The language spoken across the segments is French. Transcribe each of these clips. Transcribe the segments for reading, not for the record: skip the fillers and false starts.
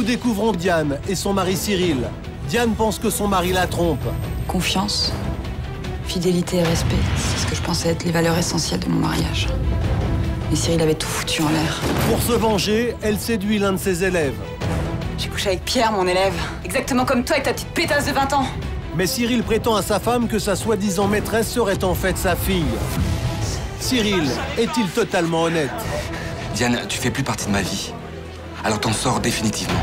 découvrons Diane et son mari Cyril. Diane pense que son mari la trompe. Confiance, fidélité et respect, c'est ce que je pensais être les valeurs essentielles de mon mariage. Mais Cyril avait tout foutu en l'air. Pour se venger, elle séduit l'un de ses élèves. J'ai couché avec Pierre, mon élève. Exactement comme toi avec ta petite pétasse de 20 ans. Mais Cyril prétend à sa femme que sa soi-disant maîtresse serait en fait sa fille. Cyril est-il totalement honnête? Diane, tu fais plus partie de ma vie. Alors t'en sors définitivement.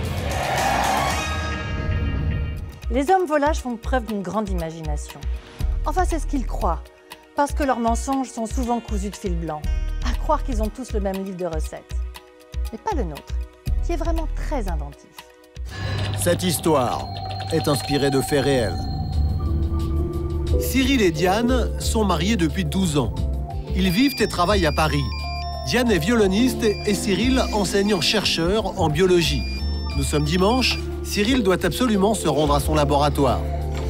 Les hommes volages font preuve d'une grande imagination. Enfin, c'est ce qu'ils croient, parce que leurs mensonges sont souvent cousus de fil blanc. À croire qu'ils ont tous le même livre de recettes. Mais pas le nôtre, qui est vraiment très inventif. Cette histoire est inspirée de faits réels. Cyril et Diane sont mariés depuis 12 ans. Ils vivent et travaillent à Paris. Diane est violoniste et Cyril enseignant-chercheur en biologie. Nous sommes dimanche, Cyril doit absolument se rendre à son laboratoire.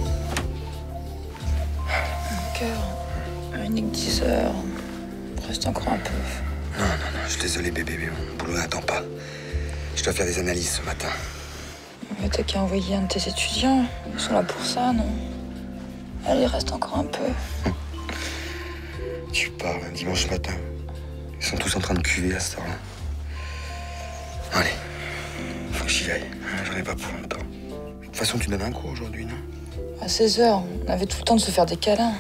Mon cœur, unique 10 heures. Reste encore un peu. Non, je suis désolé bébé, mais mon boulot n'attend pas. Je dois faire des analyses ce matin. Mais t'as qu'à envoyer un de tes étudiants. Ils sont là pour ça, non? Allez, reste encore un peu. Tu parles un dimanche matin. Ils sont tous en train de cuver à cette heure-là. Allez, faut que j'y aille. J'en ai pas pour longtemps. De toute façon, tu donnes un cours aujourd'hui, non? À 16 heures, on avait tout le temps de se faire des câlins.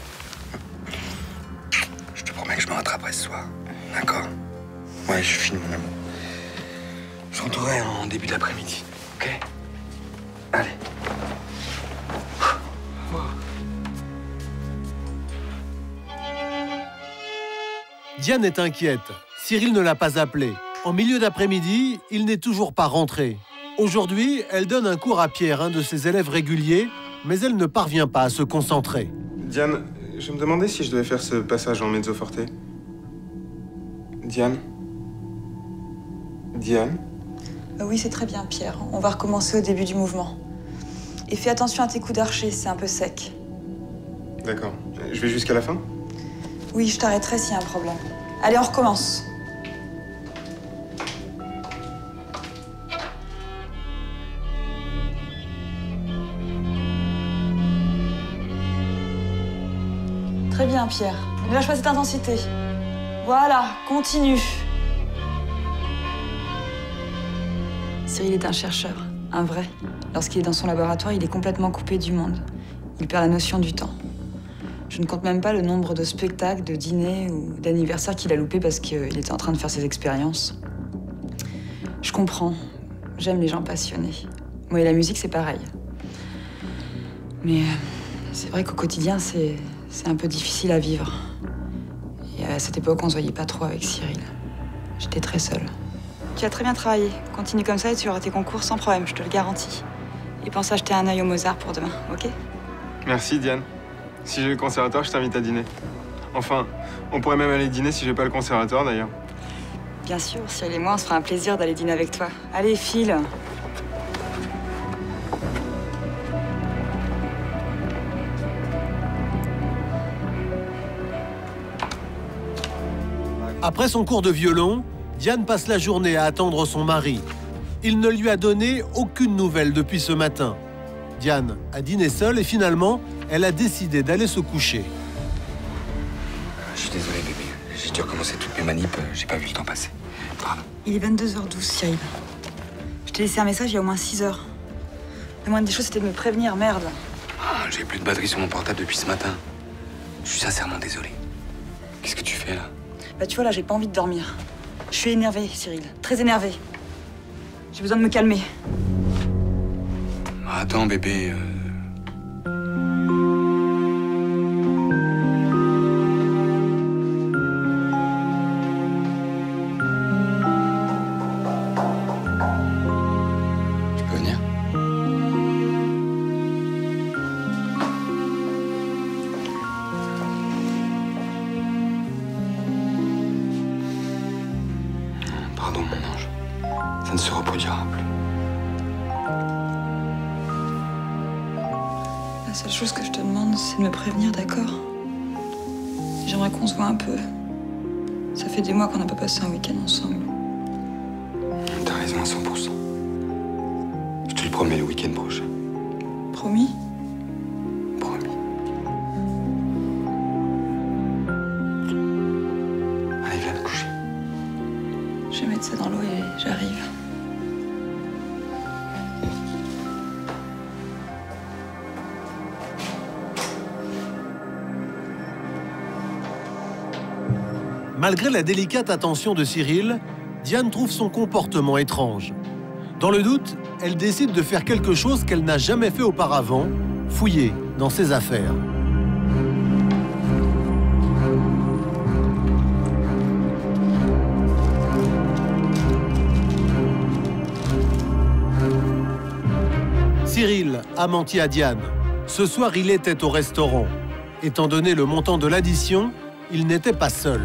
Je te promets que je me rattraperai ce soir. D'accord? Ouais, je finis mon amour. Je rentrerai en début de l'après-midi, ok? Allez. Diane est inquiète. Cyril ne l'a pas appelé. En milieu d'après-midi, il n'est toujours pas rentré. Aujourd'hui, elle donne un cours à Pierre, un de ses élèves réguliers, mais elle ne parvient pas à se concentrer. Diane, je me demandais si je devais faire ce passage en mezzo forte. Diane? Diane? Oui, c'est très bien, Pierre. On va recommencer au début du mouvement. Et fais attention à tes coups d'archer, c'est un peu sec. D'accord. Je vais jusqu'à la fin? Oui, je t'arrêterai s'il y a un problème. Allez, on recommence. Très bien, Pierre. Ne lâche pas cette intensité. Voilà, continue. Cyril est un chercheur, un vrai. Lorsqu'il est dans son laboratoire, il est complètement coupé du monde. Il perd la notion du temps. Je ne compte même pas le nombre de spectacles, de dîners ou d'anniversaires qu'il a loupés parce qu'il était en train de faire ses expériences. Je comprends. J'aime les gens passionnés. Moi et la musique, c'est pareil. Mais c'est vrai qu'au quotidien, c'est un peu difficile à vivre. Et à cette époque, on se voyait pas trop avec Cyril. J'étais très seule. Tu as très bien travaillé. Continue comme ça et tu auras tes concours sans problème, je te le garantis. Et pense à jeter un œil au Mozart pour demain, ok? Merci, Diane. Si j'ai le conservatoire, je t'invite à dîner. Enfin, on pourrait même aller dîner si j'ai pas le conservatoire, d'ailleurs. Bien sûr, Cyril et moi, on se fera un plaisir d'aller dîner avec toi. Allez, file. Après son cours de violon, Diane passe la journée à attendre son mari. Il ne lui a donné aucune nouvelle depuis ce matin. Diane a dîné seule et finalement, elle a décidé d'aller se coucher. Je suis désolé, bébé. J'ai dû recommencer toutes mes manips. J'ai pas vu le temps passer. Pardon. Il est 22h12, Cyril. Je t'ai laissé un message il y a au moins 6 heures. La moindre des choses, c'était de me prévenir, merde. Ah, j'ai plus de batterie sur mon portable depuis ce matin. Je suis sincèrement désolé. Qu'est-ce que tu fais, là? Bah, tu vois, là, j'ai pas envie de dormir. Je suis énervée, Cyril. Très énervée. J'ai besoin de me calmer. Attends, bébé. Je peux venir? Pardon, mon ange. Ça ne se reproduira plus. La seule chose que je te demande, c'est de me prévenir, d'accord? J'aimerais qu'on se voit un peu. Ça fait des mois qu'on n'a pas passé un week-end ensemble. T'as raison à 100%. promets le week-end prochain. Promis? Promis. Allez, viens te coucher. Je vais mettre ça dans l'eau et j'arrive. Malgré la délicate attention de Cyril, Diane trouve son comportement étrange. Dans le doute, elle décide de faire quelque chose qu'elle n'a jamais fait auparavant, fouiller dans ses affaires. Cyril a menti à Diane. Ce soir, il était au restaurant. Étant donné le montant de l'addition, il n'était pas seul.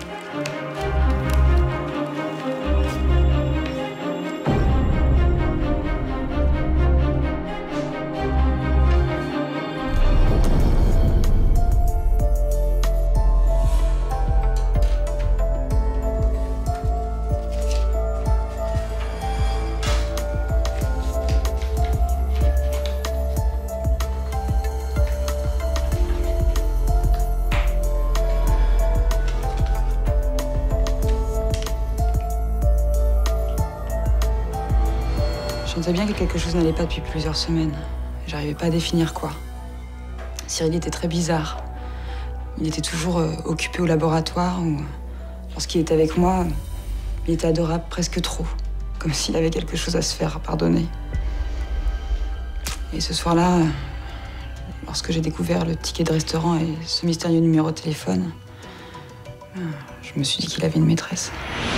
Je sentais bien que quelque chose n'allait pas depuis plusieurs semaines. J'arrivais pas à définir quoi. Cyril était très bizarre. Il était toujours occupé au laboratoire ou lorsqu'il était avec moi, il était adorable presque trop. Comme s'il avait quelque chose à se faire pardonner. Et ce soir-là, lorsque j'ai découvert le ticket de restaurant et ce mystérieux numéro de téléphone, je me suis dit qu'il avait une maîtresse.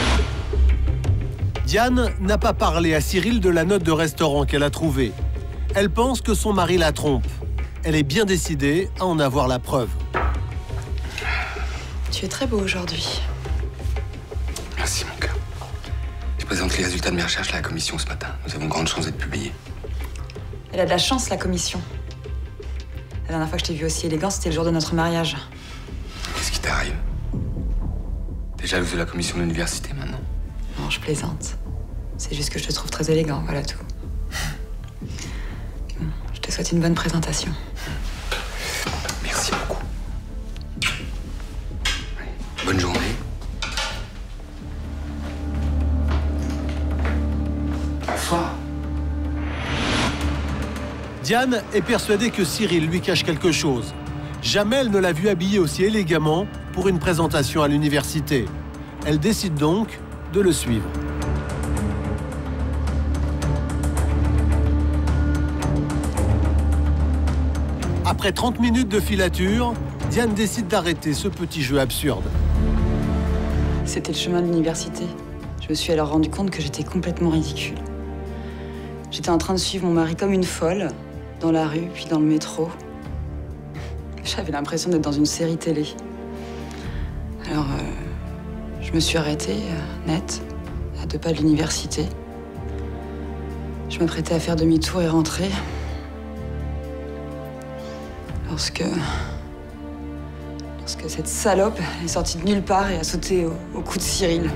Diane n'a pas parlé à Cyril de la note de restaurant qu'elle a trouvée. Elle pense que son mari la trompe. Elle est bien décidée à en avoir la preuve. Tu es très beau aujourd'hui. Merci, mon cœur. Je présente les résultats de mes recherches à la commission ce matin. Nous avons grande chance d'être publiés. Elle a de la chance, la commission. La dernière fois que je t'ai vue aussi élégant, c'était le jour de notre mariage. Qu'est-ce qui t'arrive? T'es jalouse de la commission de l'université maintenant? Non, je plaisante. C'est juste que je te trouve très élégant, voilà tout. Bon, je te souhaite une bonne présentation. Merci beaucoup. Allez, bonne journée. Bonsoir. Diane est persuadée que Cyril lui cache quelque chose. Jamais elle ne l'a vu habillé aussi élégamment pour une présentation à l'université. Elle décide donc de le suivre. Après 30 minutes de filature, Diane décide d'arrêter ce petit jeu absurde. C'était le chemin de l'université. Je me suis alors rendu compte que j'étais complètement ridicule. J'étais en train de suivre mon mari comme une folle, dans la rue, puis dans le métro. J'avais l'impression d'être dans une série télé. Alors, je me suis arrêtée, net, à 2 pas de l'université. Je m'apprêtais à faire demi-tour et rentrer. Lorsque cette salope est sortie de nulle part et a sauté au cou de Cyril.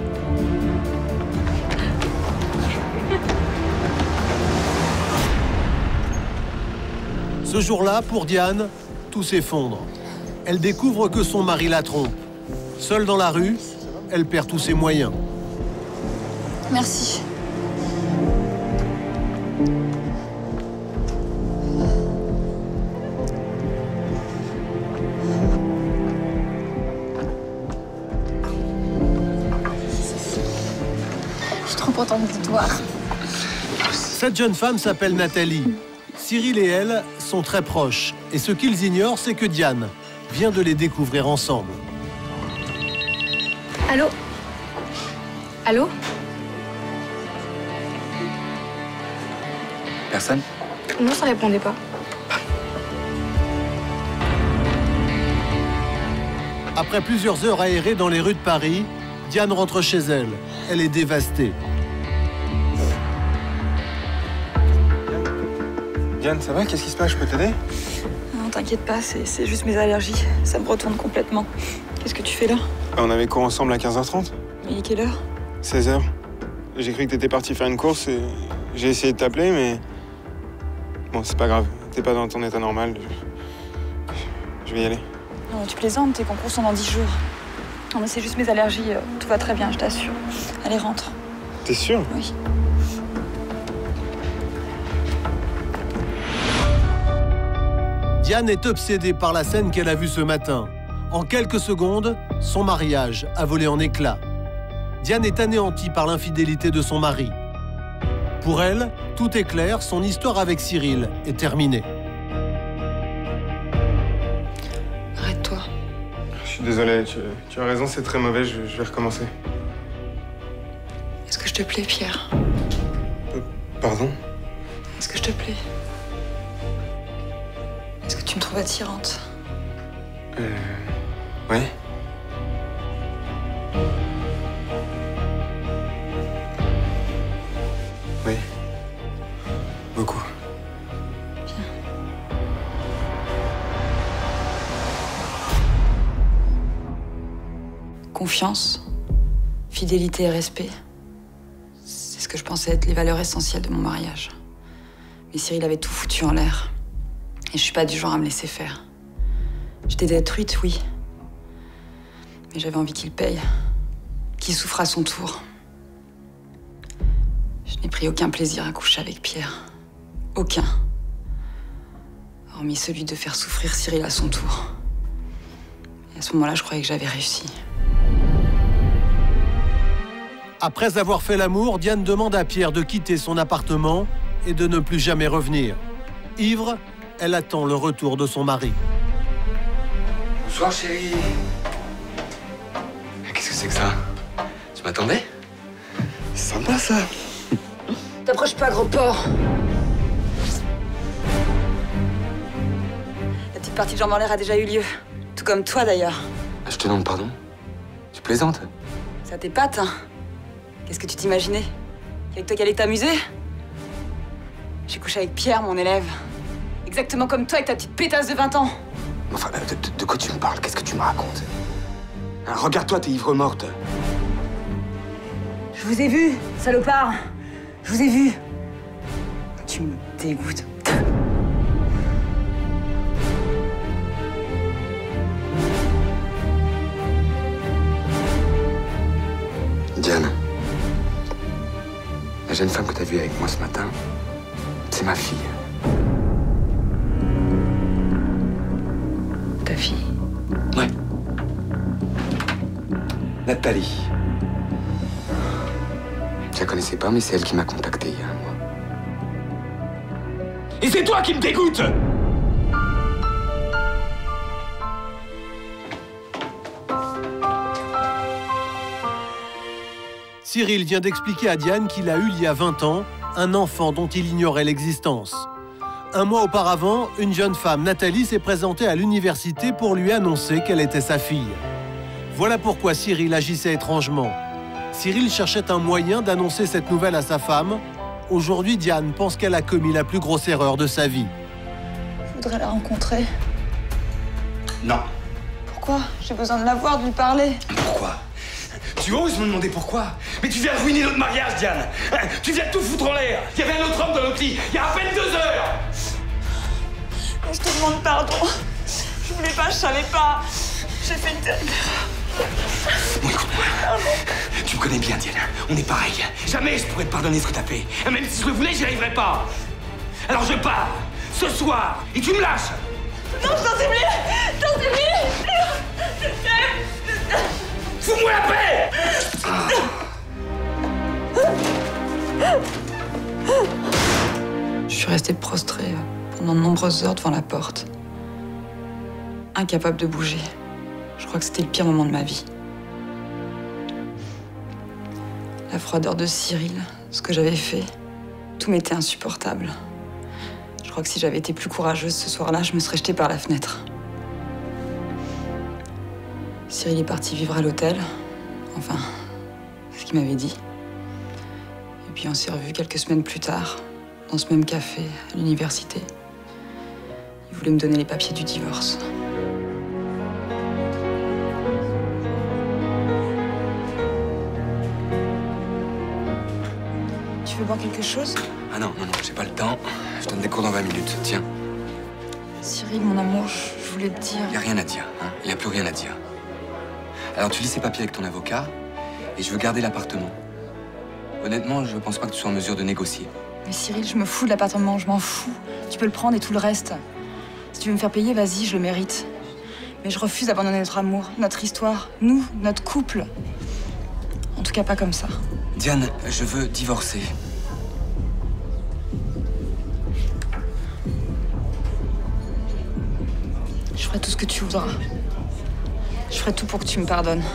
Ce jour-là, pour Diane, tout s'effondre. Elle découvre que son mari la trompe. Seule dans la rue, elle perd tous ses moyens. Merci. Je suis trop contente de te voir. Cette jeune femme s'appelle Nathalie. Cyril et elle sont très proches. Et ce qu'ils ignorent, c'est que Diane vient de les découvrir ensemble. Allô? Allô? Personne? Non, ça répondait pas. Après plusieurs heures aérées dans les rues de Paris, Diane rentre chez elle. Elle est dévastée. Diane, ça va? Qu'est-ce qui se passe? Je peux t'aider? Non, t'inquiète pas, c'est juste mes allergies. Ça me retourne complètement. Qu'est-ce que tu fais là? On avait cours ensemble à 15h30. Il est quelle heure? 16h. J'ai cru que t'étais parti faire une course et j'ai essayé de t'appeler, mais Bon, c'est pas grave. T'es pas dans ton état normal. Je vais y aller. Non, tu plaisantes, tes concours sont dans 10 jours. Non, mais c'est juste mes allergies. Tout va très bien, je t'assure. Allez, rentre. T'es sûre? Oui. Diane est obsédée par la scène qu'elle a vue ce matin. En quelques secondes, son mariage a volé en éclats. Diane est anéantie par l'infidélité de son mari. Pour elle, tout est clair, son histoire avec Cyril est terminée. Arrête-toi. Je suis désolé, tu as raison, c'est très mauvais, je vais recommencer. Est-ce que je te plais, Pierre? Pardon? Est-ce que je te plais? Est-ce que tu me trouves attirante? Ouais. Oui. Beaucoup. Confiance, fidélité et respect. C'est ce que je pensais être les valeurs essentielles de mon mariage. Mais Cyril avait tout foutu en l'air. Et je suis pas du genre à me laisser faire. J'étais détruite, oui. Mais j'avais envie qu'il paye. Qu'il souffre à son tour. Je n'ai pris aucun plaisir à coucher avec Pierre. Aucun. Hormis celui de faire souffrir Cyril à son tour. Et à ce moment-là, je croyais que j'avais réussi. Après avoir fait l'amour, Diane demande à Pierre de quitter son appartement et de ne plus jamais revenir. Ivre, elle attend le retour de son mari. Bonsoir, chérie. Qu'est-ce que c'est que ça? Tu m'attendais? C'est sympa, ça. T'approches pas, gros porc. La petite partie de jambes en l'air a déjà eu lieu. Tout comme toi, d'ailleurs. Je te demande pardon. Tu plaisantes? Ça t'épate, hein? Qu'est-ce que tu t'imaginais? Qu'avec toi qu'allais t'amuser? J'ai couché avec Pierre, mon élève. Exactement comme toi avec ta petite pétasse de 20 ans. Enfin, de quoi tu me parles? Qu'est-ce que tu me racontes? Hein, regarde-toi, t'es ivre morte. Je vous ai vu, salopard. Je vous ai vu. Tu me dégoûtes. Diane, la jeune femme que t'as vue avec moi ce matin, c'est ma fille. Ta fille? Ouais. Nathalie. Je la connaissais pas, mais c'est elle qui m'a contacté il y a un mois. Et c'est toi qui me dégoûte! Cyril vient d'expliquer à Diane qu'il a eu il y a 20 ans un enfant dont il ignorait l'existence. Un mois auparavant, une jeune femme, Nathalie, s'est présentée à l'université pour lui annoncer qu'elle était sa fille. Voilà pourquoi Cyril agissait étrangement. Cyril cherchait un moyen d'annoncer cette nouvelle à sa femme. Aujourd'hui, Diane pense qu'elle a commis la plus grosse erreur de sa vie. Je voudrais la rencontrer. Non. Pourquoi? J'ai besoin de la voir, de lui parler. Pourquoi? Tu oses me demander pourquoi? Mais tu viens ruiner notre mariage, Diane. Tu viens tout foutre en l'air. Il y avait un autre homme dans notre lit, il y a à peine 2 heures. Je te demande pardon. Je voulais pas, je savais pas. J'ai fait une terrible erreur. Bon, écoute-moi. Tu me connais bien, Diane. On est pareil. Jamais je pourrais te pardonner ce que t'as fait. Même si je le voulais, j'y arriverais pas. Alors je pars, ce soir, et tu me lâches. Non, je t'en supplie. Je t'en supplie. Je t'aime. Fous-moi la paix! Je suis restée prostrée pendant de nombreuses heures devant la porte. Incapable de bouger. Je crois que c'était le pire moment de ma vie. La froideur de Cyril, ce que j'avais fait, tout m'était insupportable. Je crois que si j'avais été plus courageuse ce soir-là, je me serais jetée par la fenêtre. Cyril est parti vivre à l'hôtel. Enfin, c'est ce qu'il m'avait dit. Et puis on s'est revus quelques semaines plus tard, dans ce même café, à l'université. Il voulait me donner les papiers du divorce. Tu veux boire quelque chose? Ah non, j'ai pas le temps. Je donne des cours dans 20 minutes, tiens. Cyril, mon amour, je voulais te dire... Y a rien à dire, hein. Y a plus rien à dire. Alors tu lis ces papiers avec ton avocat, et je veux garder l'appartement. Honnêtement, je pense pas que tu sois en mesure de négocier. Mais Cyril, je me fous de l'appartement, je m'en fous. Tu peux le prendre et tout le reste. Si tu veux me faire payer, vas-y, je le mérite. Mais je refuse d'abandonner notre amour, notre histoire, nous, notre couple. En tout cas, pas comme ça. Diane, je veux divorcer. Je ferai tout ce que tu voudras. Je ferai tout pour que tu me pardonnes.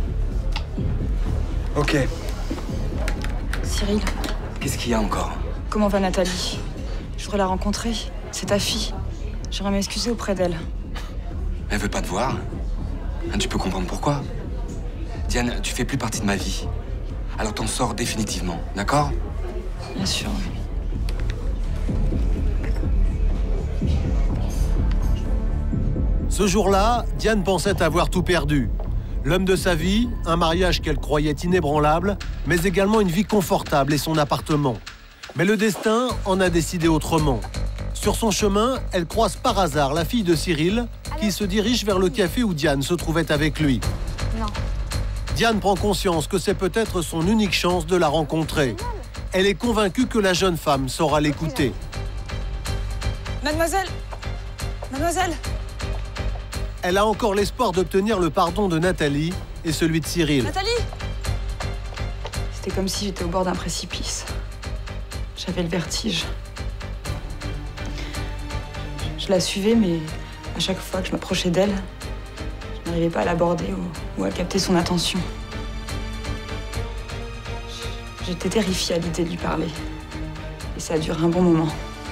Ok. Cyril, Qu'est-ce qu'il y a encore? comment va Nathalie? Je voudrais la rencontrer. C'est ta fille. J'aimerais m'excuser auprès d'elle. Elle veut pas te voir. Hein, tu peux comprendre pourquoi. Diane, tu fais plus partie de ma vie. Alors t'en sors définitivement, d'accord? Bien sûr. Ce jour-là, Diane pensait avoir tout perdu. L'homme de sa vie, un mariage qu'elle croyait inébranlable, mais également une vie confortable et son appartement. Mais le destin en a décidé autrement. Sur son chemin, elle croise par hasard la fille de Cyril, qui se dirige vers le café où Diane se trouvait avec lui. Non. Diane prend conscience que c'est peut-être son unique chance de la rencontrer. Elle est convaincue que la jeune femme saura l'écouter. Mademoiselle! Mademoiselle! Elle a encore l'espoir d'obtenir le pardon de Nathalie et celui de Cyril. Nathalie! C'était comme si j'étais au bord d'un précipice. J'avais le vertige. Je la suivais, mais à chaque fois que je m'approchais d'elle, je n'arrivais pas à l'aborder ou à capter son attention. J'étais terrifiée à l'idée de lui parler. Et ça a duré un bon moment.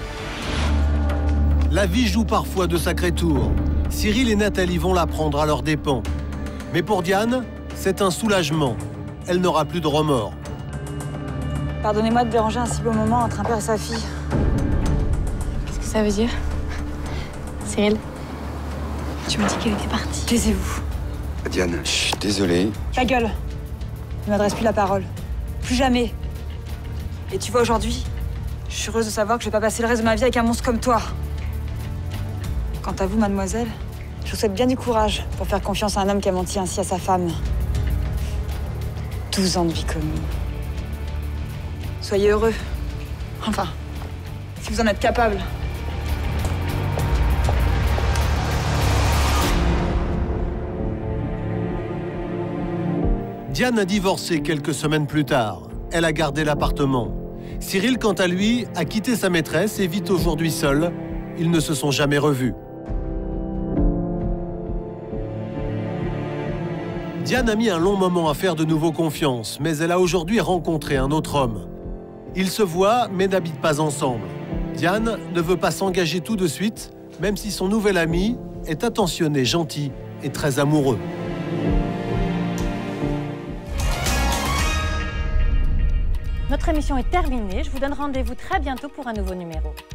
La vie joue parfois de sacrés tours. Cyril et Nathalie vont la prendre à leurs dépens. Mais pour Diane, c'est un soulagement. Elle n'aura plus de remords. Pardonnez-moi de déranger un si beau moment entre un père et sa fille. Qu'est-ce que ça veut dire? Cyril, tu m'as dit qu'elle était partie. Taisez-vous. Diane, je suis désolé. Ta gueule. Ne m'adresse plus la parole. Plus jamais. Et tu vois, aujourd'hui, je suis heureuse de savoir que je vais pas passer le reste de ma vie avec un monstre comme toi. Quant à vous, mademoiselle, je vous souhaite bien du courage pour faire confiance à un homme qui a menti ainsi à sa femme. 12 ans de vie commune. Soyez heureux. Enfin, si vous en êtes capable. Diane a divorcé quelques semaines plus tard. Elle a gardé l'appartement. Cyril, quant à lui, a quitté sa maîtresse et vit aujourd'hui seul. Ils ne se sont jamais revus. Diane a mis un long moment à faire de nouveau confiance, mais elle a aujourd'hui rencontré un autre homme. Ils se voient, mais n'habitent pas ensemble. Diane ne veut pas s'engager tout de suite, même si son nouvel ami est attentionné, gentil et très amoureux. Notre émission est terminée. Je vous donne rendez-vous très bientôt pour un nouveau numéro.